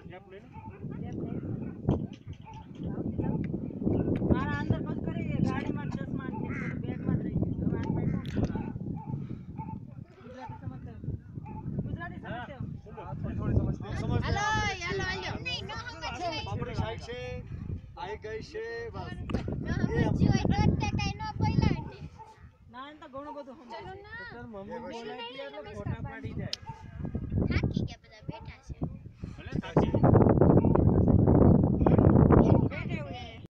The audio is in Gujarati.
કેપ લઈને મારા અંદર બસ કરી ગાડીમાં ચશ્મા બેગમાં જ રહી ગયું વાત ભાઈ ગુજરાતી સમજते हो थोड़ी समझते हैं हेलो हेलो हेलो नहीं नो समझे अपनी साइड से आई गई से बस નો સમજ્યો એટલે કઈ નો બોલ્યા ના એમ તો ઘણું બધું સમજાય ચલો ના મમ્મી બોલાય એટલે ફોટા પાડી જાય થાકી ગયા બધા બેઠા છે ભલે થાકી